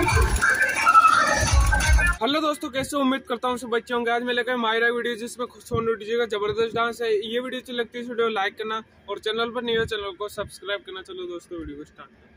Hello दोस्तों, कैसे उम्मीद करता हूँ सब बच्चे होंगे। आज मैं लेकर मायरा वीडियो जिसमें सोनू डीजे का जबरदस्त डांस है। ये वीडियो अच्छी लगती है वीडियो लाइक करना और चैनल पर नहीं हो चैनल को सब्सक्राइब करना। चलो दोस्तों वीडियो को स्टार्ट करते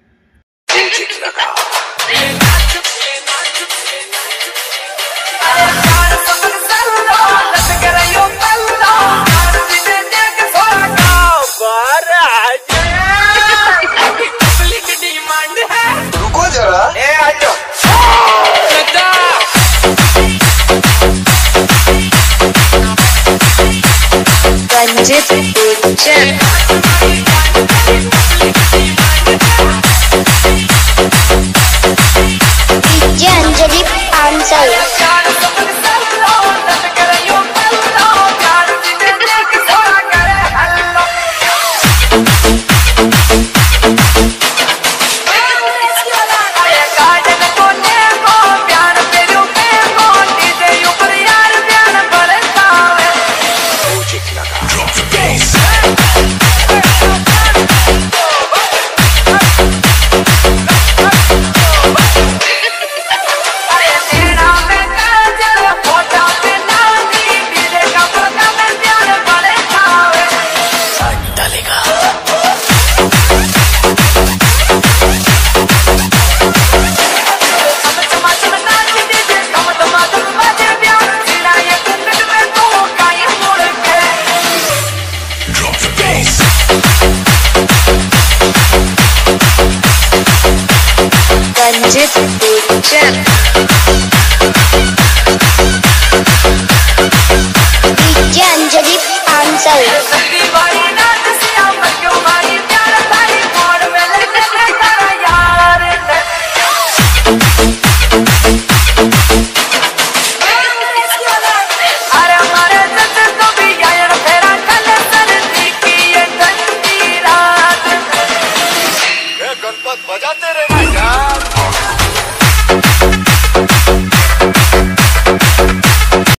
DJ अंजलि आंसर